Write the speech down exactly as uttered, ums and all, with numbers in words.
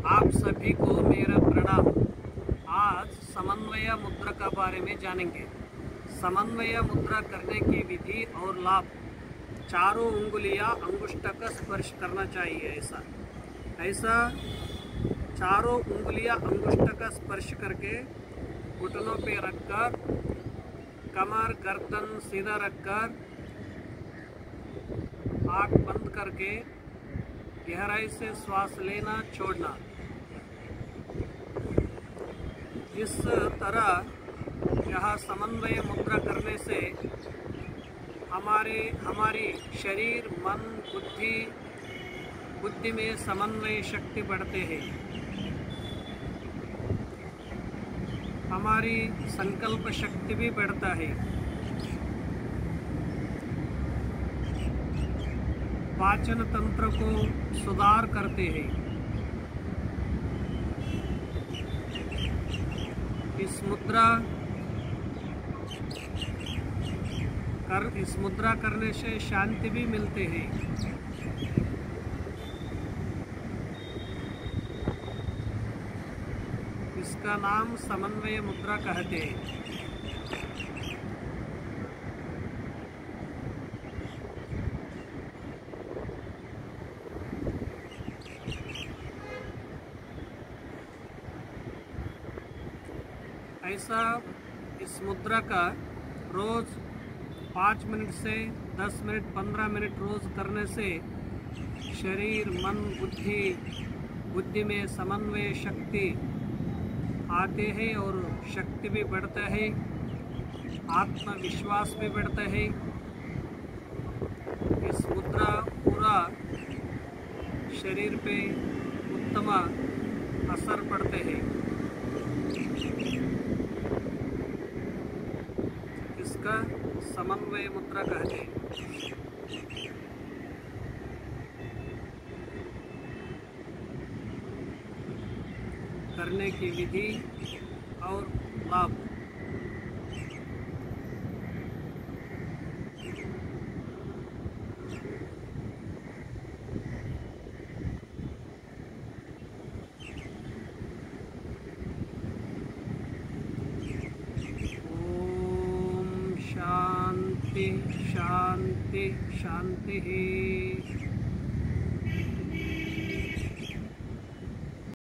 आप सभी को मेरा प्रणाम। आज समन्वय मुद्रा के बारे में जानेंगे। समन्वय मुद्रा करने की विधि और लाभ। चारों उंगलियां अंगुष्ठ का स्पर्श करना चाहिए। ऐसा ऐसा चारों उंगलियां अंगुष्ठ का स्पर्श करके घुटनों पे रखकर कमर गर्दन सीधा रखकर आँख बंद करके गहराई से श्वास लेना छोड़ना। इस तरह यह समन्वय मुद्रा करने से हमारे हमारी शरीर मन बुद्धि बुद्धि में समन्वय शक्ति बढ़ते हैं। हमारी संकल्प शक्ति भी बढ़ता है। पाचन तंत्र को सुधार करते हैं। इस मुद्रा कर इस मुद्रा करने से शांति भी मिलते हैं। इसका नाम समन्वय मुद्रा कहते हैं। ऐसा इस मुद्रा का रोज़ पाँच मिनट से दस मिनट पंद्रह मिनट रोज़ करने से शरीर मन बुद्धि बुद्धि में समन्वय शक्ति आते हैं और शक्ति भी बढ़ता है। आत्मविश्वास भी बढ़ता है। इस मुद्रा पूरा शरीर पे उत्तम असर पड़ते हैं। इसका समन्वय मुद्रा कहते हैं। करने की विधि और लाभ। शांति शांति शांति।